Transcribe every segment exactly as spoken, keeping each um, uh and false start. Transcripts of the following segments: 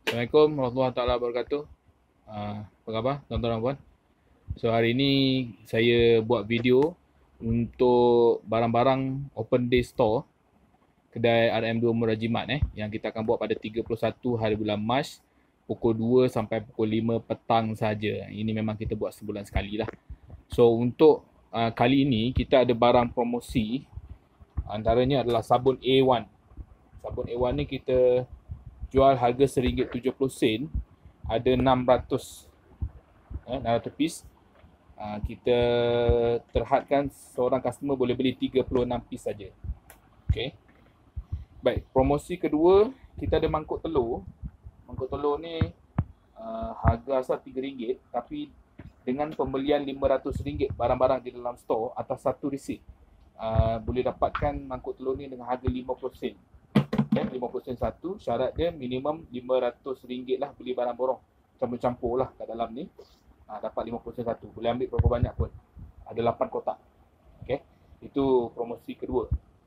Assalamualaikum warahmatullahi taala wabarakatuh. Uh, apa khabar tuan-tuan dan puan? So hari ini saya buat video untuk barang-barang Open Day Store kedai R M dua Murajimat eh yang kita akan buat pada tiga puluh satu hari bulan Mac pukul dua sampai pukul lima petang saja. Ini memang kita buat sebulan sekali lah. So untuk uh, kali ini kita ada barang promosi, antaranya adalah sabun A satu. Sabun A satu ni kita jual harga seringgit tujuh puluh sen, ada enam ratus eh, enam ratus piece. Uh, kita terhadkan seorang customer boleh beli tiga puluh enam piece saja. Okey. Baik, promosi kedua kita ada mangkuk telur. Mangkuk telur ni uh, harga asal tiga ringgit, tapi dengan pembelian lima ratus ringgit barang-barang di dalam store atas satu resit, uh, boleh dapatkan mangkuk telur ni dengan harga lima puluh sen. Okay, lima puluh sen satu, syarat dia minimum lima ratus ringgit lah, beli barang borong campur-campur lah kat dalam ni. Ha, dapat lima puluh sen satu, boleh ambil berapa banyak pun. Ada lapan kotak. Okay, itu promosi kedua.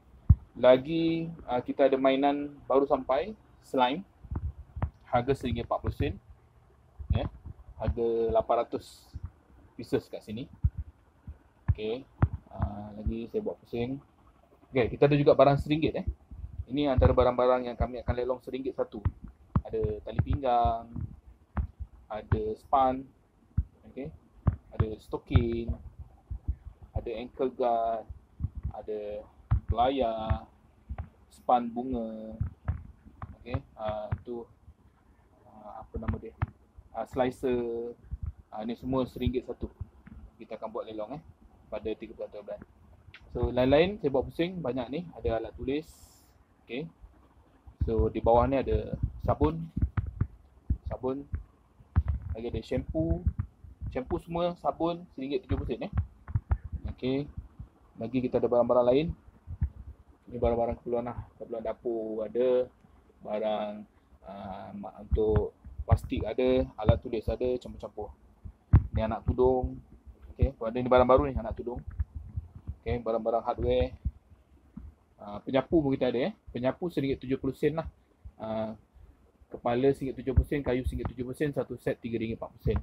Lagi uh, kita ada mainan baru sampai, slime. Harga seringgit empat puluh sen. Yeah, harga lapan ratus pieces kat sini. Okay, uh, lagi saya buat pusing. Okay, kita ada juga barang seringgit eh. Ini antara barang-barang yang kami akan lelong seringgit satu. Ada tali pinggang, ada span, okay, ada stokin, ada ankle guard, ada pelayar, span bunga, okay, uh, itu uh, apa nama dia, uh, slicer, uh, ni semua seringgit satu. Kita akan buat lelong eh pada tiga puluh satu bulan. So lain-lain saya buat pusing banyak ni, ada alat tulis. Okay, so di bawah ni ada sabun, sabun, lagi ada shampoo, shampoo semua sabun seringgit tujuh puluh sen eh. Okay, lagi kita ada barang-barang lain. Ini barang-barang keperluan lah, keperluan dapur ada, barang uh, untuk plastik ada, alat tulis ada, campur-campur. Ni anak tudung. Okay, ada ni barang baru ni, anak tudung. Okay, barang-barang hardware. Uh, penyapu pun kita ada eh. Penyapu seringgit tujuh puluh sen lah. Uh, kepala seringgit tujuh puluh sen, kayu seringgit tujuh puluh sen, satu set tiga ringgit empat puluh sen.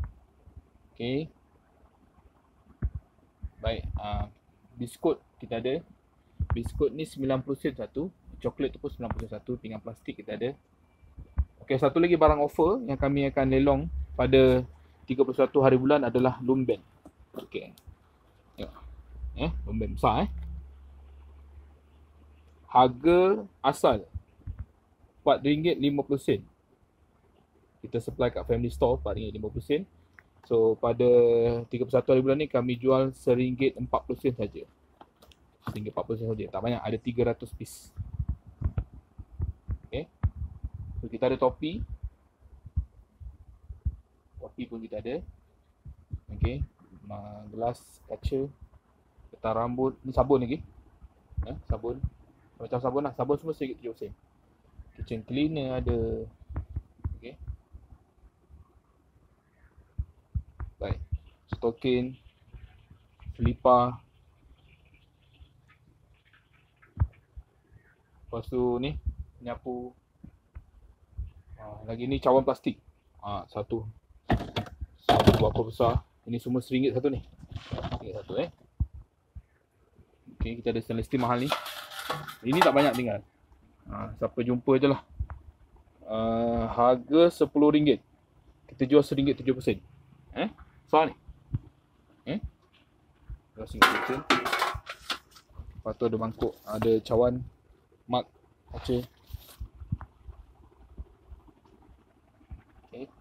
Okey. Baik, uh, biskut kita ada. Biskut ni sembilan puluh sen satu. Coklat tu pun sembilan puluh sen satu. Pinggan plastik kita ada. Okey, satu lagi barang offer yang kami akan lelong pada tiga puluh satu hari bulan adalah lumben. Okey. Tengok. Eh, lumben besar eh. Harga asal empat ringgit lima puluh sen. Kita supply kat Family Store empat ringgit lima puluh sen. So pada tiga puluh satu hari bulan ni kami jual seringgit empat puluh sen saja. Seringgit empat puluh sen saja. Tak banyak, ada tiga ratus piece. Okay. So kita ada topi. Topi pun kita ada. Okay. Gelas kaca, getah rambut, ni sabun lagi. Eh, sabun. Macam sabun lah, sabun semua seringgit tujuh puluh sen. Kitchen cleaner ada. Okay. Baik. Stokin, selipar. Lepas tu ni, penyapu. Ha, lagi ni cawan plastik. Ha, satu. Satu berapa besar. Ini semua seringgit satu ni. Seringgit satu eh. Okay, kita ada stainless steel mahal ni. Ini tak banyak tinggal. Ha, siapa jumpa je lah. Uh, harga sepuluh ringgit. Kita jual seringgit tujuh puluh sen. Eh? Soal ni. Eh? Jual seringgit tujuh puluh sen. Lepas tu ada mangkuk. Ada cawan. Mak. Kaca. Okay.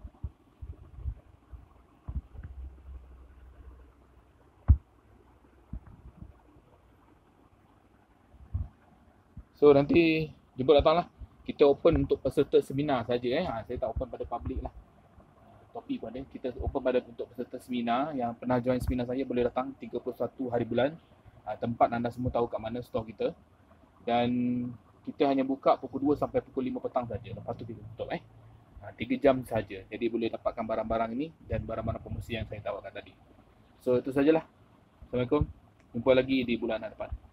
So nanti jemput datang lah. Kita open untuk peserta seminar saja eh. Ha, saya tak open pada public lah. Topi pun ada. Kita open pada untuk peserta seminar yang pernah join seminar saya boleh datang tiga puluh satu hari bulan. Ha, tempat anda semua tahu kat mana store kita. Dan kita hanya buka pukul dua sampai pukul lima petang saja. Lepas tu kita tutup eh. Ha, tiga jam saja. Jadi boleh dapatkan barang-barang ini dan barang-barang promosi yang saya tawarkan tadi. So itu sajalah. Assalamualaikum. Jumpa lagi di bulan depan.